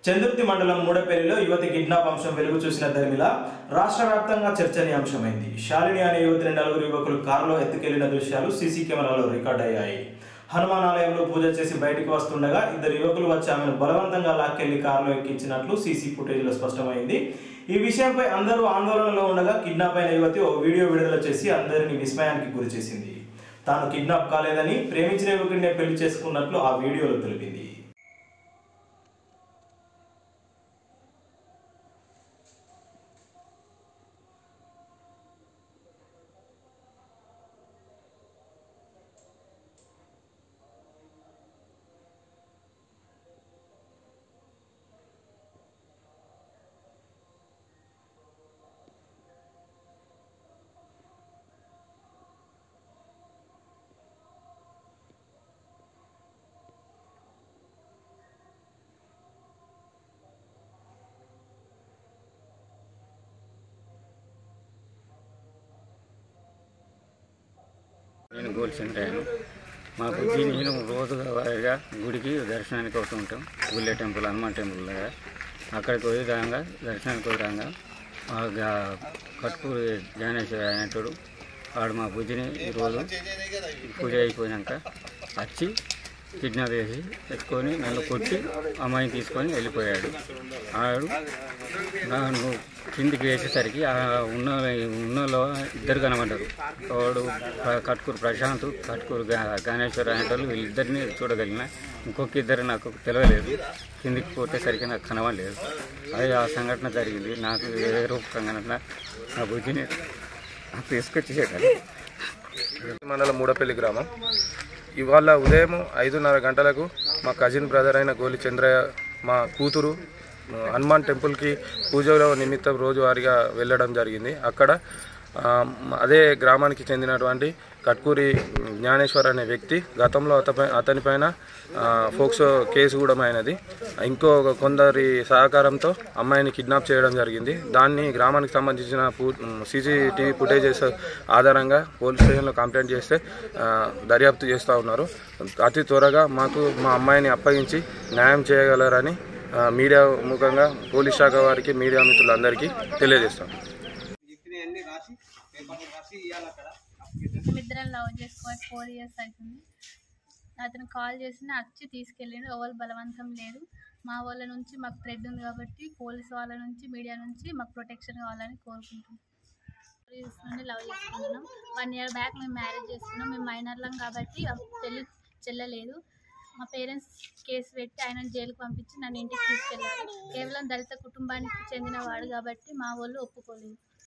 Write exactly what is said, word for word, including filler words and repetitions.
చంద్రుతి మండలం మూడపల్లిలో యువతి కిడ్నాప్ అంశం వెలుగు చూసిన దరిమిల రాష్ట్ర వ్యాప్తంగా చర్చనీయాంశమైంది. శాలిని అనే యువతిని నలుగురు యువకులు కారులో ఎత్తుకెళ్లిన దృశ్యాలు సీసీ కెమెరాలో రికార్డ్ అయ్యాయి. హనుమాన్ ఆలయంలో పూజ చేసి బయటకు వస్తుండగా ఇద్దరు యువకులు వచ్చి ఆమెను బలవంతంగా లాక్కెళ్లి కారులో ఎక్కించినట్లు సీసీ ఫుటేజ్లో స్పష్టమైంది. ఈ విషయంపై అందరూ ఆందోళనలో ఉండగా కిడ్నాప్ అయిన యువతి ఓ వీడియో విడుదల చేసి అందరినీ విస్మయానికి గురిచేసింది. తాను కిడ్నాప్ కాలేదని, ప్రేమించిన యువకుడినే పెళ్లి చేసుకున్నట్లు ఆ వీడియోలో తెలిపింది. నేను గోల్ చంద్రయ్యను. మా బుద్ధి నేను రోజుగా గుడికి దర్శనానికి వస్తూ ఉంటాం. గుళ్ళే టెంపుల్, హనుమాన్ టెంపుల్ దగ్గర. అక్కడికి పోయి రాగా దర్శనానికి పోయి రాగా కట్టుకూరు జ్ఞానేశ్వర అనేటోడు వాడు మా బుద్ధిని ఈరోజు పూజ అయిపోయాక వచ్చి కిడ్నాప్ చేసి ఎత్తుకొని నన్ను కొట్టి అమ్మాయిని తీసుకొని వెళ్ళిపోయాడు. ఆడు నన్ను కిందికి వేసేసరికి ఉన్న ఉన్నలో ఇద్దరు కనబడ్డారు. వాడు కట్టుకూరు ప్రశాంత్, కట్టుకూరు జ్ఞానేశ్వర అనేటోళ్ళు వీళ్ళిద్దరిని చూడగలిగిన. ఇంకొక ఇద్దరు నాకు తెలియలేదు. కిందికి పోతేసరికి నాకు కనబడలేదు. అది ఆ సంఘటన జరిగింది. నాకు ఏ రూపకంగా నా బుద్ధిని తీసుకొచ్చేసాడు. మండలం మూడపల్లి గ్రామం. ఇవాళ ఉదయం ఐదున్నర గంటలకు మా కజిన్ బ్రదర్ అయిన గోలి చంద్రయ్య మా కూతురు హనుమాన్ టెంపుల్కి పూజలో నిమిత్తం రోజువారీగా వెళ్ళడం జరిగింది. అక్కడ అదే గ్రామానికి చెందినటువంటి కట్కూరి జ్ఞానేశ్వర్ అనే వ్యక్తి గతంలో అతపై అతనిపైన ఫోక్సో కేసు కూడా అయినది. ఇంకో కొందరి సహకారంతో అమ్మాయిని కిడ్నాప్ చేయడం జరిగింది. దాన్ని గ్రామానికి సంబంధించిన సీసీటీవీ ఫుటేజెస్ ఆధారంగా పోలీస్ స్టేషన్లో కంప్లైంట్ చేస్తే దర్యాప్తు చేస్తూ ఉన్నారు. అతి త్వరగా మాకు మా అమ్మాయిని అప్పగించి న్యాయం చేయగలరని మీడియా ముఖంగా పోలీస్ శాఖ వారికి, మీడియా మిత్రులందరికీ తెలియజేస్తాం. ఇద్దరం లవ్ చేసుకోవాలి ఫోర్ ఇయర్స్ అవుతుంది. అతను కాల్ చేసి వచ్చి తీసుకెళ్ళిండు. ఎవరు బలవంతం లేదు. మా వాళ్ళ నుంచి మాకు థ్రెడ్ ఉంది కాబట్టి పోలీస్ వాళ్ళ నుంచి, మీడియా నుంచి మాకు ప్రొటెక్షన్ కావాలని కోరుకుంటున్నాం. పోలీస్ నుండి లవ్ చేసుకుంటున్నాం. వన్ ఇయర్ బ్యాక్ మేము మ్యారేజ్ చేసుకున్నాం. మేము మైనర్లం కాబట్టి పెళ్ళి చెల్లలేదు. మా పేరెంట్స్ కేసు పెట్టి ఆయన జైలుకు పంపించి నన్ను ఇంటికి తీసుకెళ్ళారు. కేవలం దళిత కుటుంబానికి చెందిన వాడు కాబట్టి మా వాళ్ళు ఒప్పుకోలేదు.